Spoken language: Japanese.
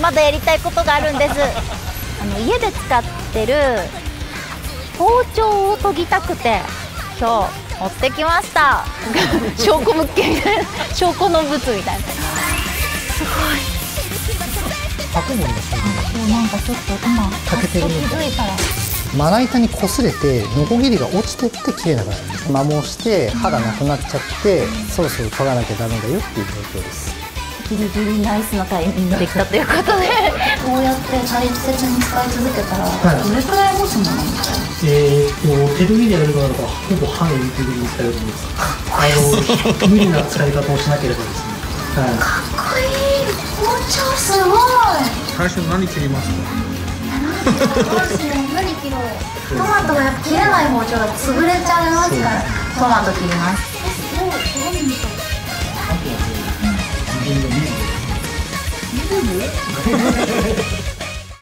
まだやりたいことがあるんです。家で使ってる包丁を研ぎたくて今日持ってきました。証拠物件みたいな、証拠の物みたいな。すごい。 箱もなんかちょっと今欠けてるみたい。 気づいたらまな板に擦れてノコギリが落ちてって綺麗なからです。摩耗して刃がなくなっちゃって、そろそろ研がなきゃダメだよっていう状況です。 ギリギリナイスなタイミングできたということでこうやって大切に使い続けたら、どれくらい持つものなんですか？ 手研ぎでやるのならばほぼ半手研ぎに使えると思います。無理な使い方をしなければですね。 かっこいい。包丁すごい。 最初何切りますか？ 何切ろう。トマトがやっぱ切れない包丁が潰れちゃいますから、トマト切ります。 自分の水